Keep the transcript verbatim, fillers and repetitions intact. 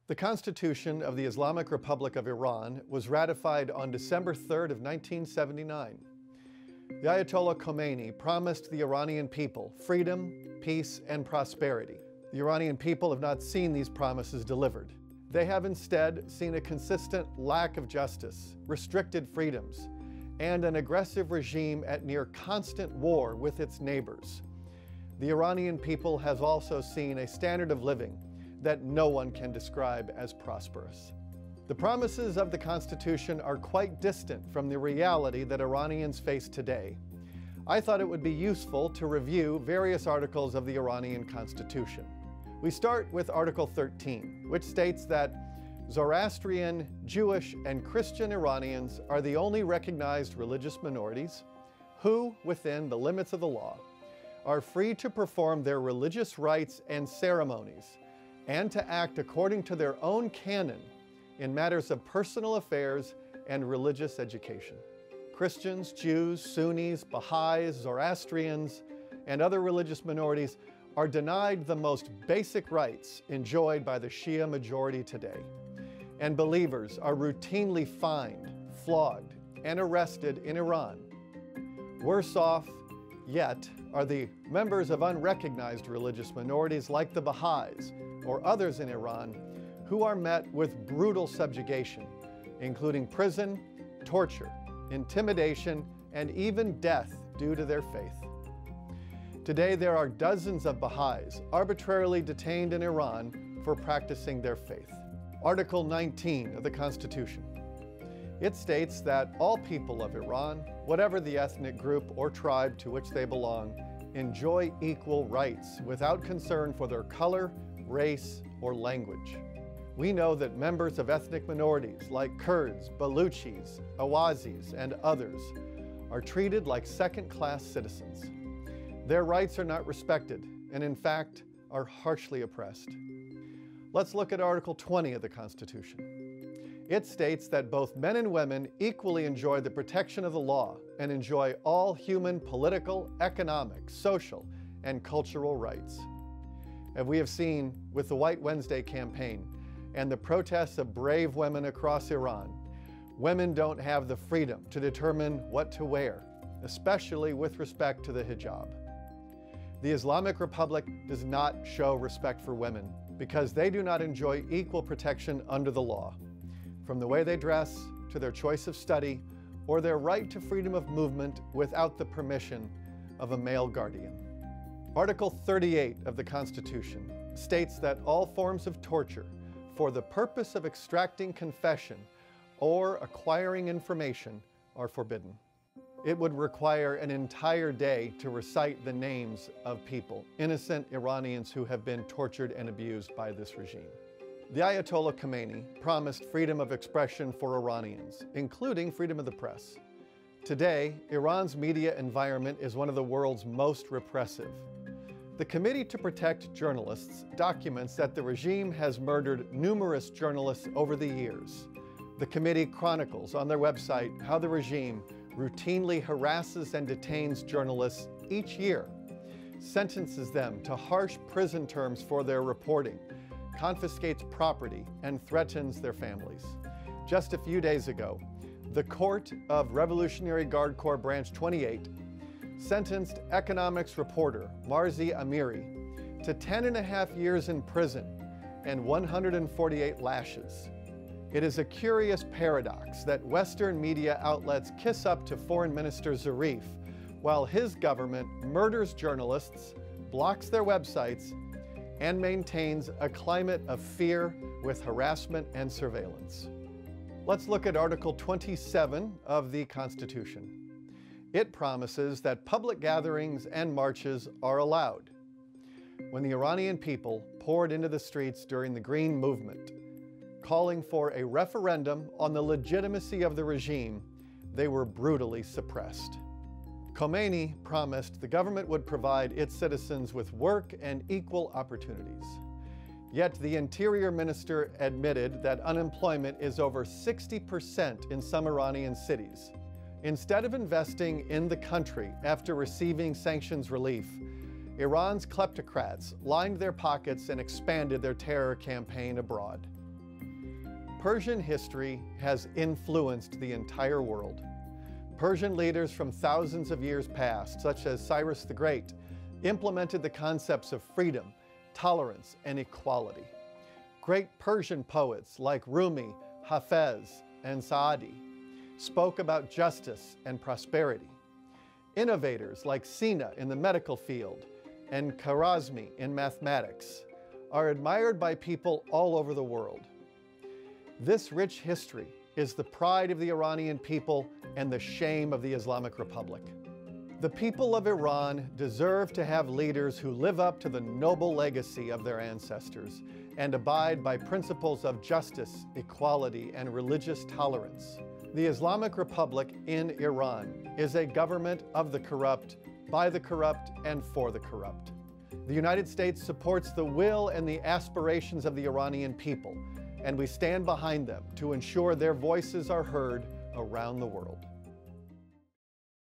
The Constitution of the Islamic Republic of Iran was ratified on December third of nineteen seventy-nine. The Ayatollah Khomeini promised the Iranian people freedom, peace, and prosperity. The Iranian people have not seen these promises delivered. They have instead seen a consistent lack of justice, restricted freedoms, and an aggressive regime at near constant war with its neighbors. The Iranian people has also seen a standard of living that no one can describe as prosperous. The promises of the Constitution are quite distant from the reality that Iranians face today. I thought it would be useful to review various articles of the Iranian Constitution. We start with Article thirteen, which states that Zoroastrian, Jewish, and Christian Iranians are the only recognized religious minorities who, within the limits of the law, are free to perform their religious rites and ceremonies and to act according to their own canon in matters of personal affairs and religious education. Christians, Jews, Sunnis, Baha'is, Zoroastrians, and other religious minorities are denied the most basic rights enjoyed by the Shia majority today. And believers are routinely fined, flogged, and arrested in Iran. Worse off yet are the members of unrecognized religious minorities like the Baha'is or others in Iran who are met with brutal subjugation, including prison, torture, intimidation, and even death due to their faith. Today, there are dozens of Baha'is arbitrarily detained in Iran for practicing their faith. Article nineteen of the Constitution. It states that all people of Iran, whatever the ethnic group or tribe to which they belong, enjoy equal rights without concern for their color, race, or language. We know that members of ethnic minorities like Kurds, Baluchis, Awazis, and others are treated like second-class citizens. Their rights are not respected and, in fact, are harshly oppressed. Let's look at Article twenty of the Constitution. It states that both men and women equally enjoy the protection of the law and enjoy all human political, economic, social, and cultural rights. As we have seen with the White Wednesday campaign and the protests of brave women across Iran, women don't have the freedom to determine what to wear, especially with respect to the hijab. The Islamic Republic does not show respect for women because they do not enjoy equal protection under the law, from the way they dress to their choice of study or their right to freedom of movement without the permission of a male guardian. Article thirty-eight of the Constitution states that all forms of torture for the purpose of extracting confession or acquiring information are forbidden. It would require an entire day to recite the names of people, innocent Iranians who have been tortured and abused by this regime. The Ayatollah Khomeini promised freedom of expression for Iranians, including freedom of the press. Today, Iran's media environment is one of the world's most repressive. The Committee to Protect Journalists documents that the regime has murdered numerous journalists over the years. The committee chronicles on their website how the regime routinely harasses and detains journalists each year, sentences them to harsh prison terms for their reporting, confiscates property, and threatens their families. Just a few days ago, the Court of Revolutionary Guard Corps Branch twenty-eight sentenced economics reporter Marzi Amiri to ten and a half years in prison and one hundred forty-eight lashes. It is a curious paradox that Western media outlets kiss up to Foreign Minister Zarif while his government murders journalists, blocks their websites, and maintains a climate of fear with harassment and surveillance. Let's look at Article twenty-seven of the Constitution. It promises that public gatherings and marches are allowed. When the Iranian people poured into the streets during the Green Movement, calling for a referendum on the legitimacy of the regime, they were brutally suppressed. Khomeini promised the government would provide its citizens with work and equal opportunities. Yet the Interior Minister admitted that unemployment is over sixty percent in some Iranian cities. Instead of investing in the country after receiving sanctions relief, Iran's kleptocrats lined their pockets and expanded their terror campaign abroad. Persian history has influenced the entire world. Persian leaders from thousands of years past, such as Cyrus the Great, implemented the concepts of freedom, tolerance, and equality. Great Persian poets like Rumi, Hafez, and Saadi spoke about justice and prosperity. Innovators like Sina in the medical field and Khwarizmi in mathematics are admired by people all over the world. This rich history is the pride of the Iranian people and the shame of the Islamic Republic. The people of Iran deserve to have leaders who live up to the noble legacy of their ancestors and abide by principles of justice, equality, and religious tolerance. The Islamic Republic in Iran is a government of the corrupt, by the corrupt, and for the corrupt. The United States supports the will and the aspirations of the Iranian people, and we stand behind them to ensure their voices are heard around the world.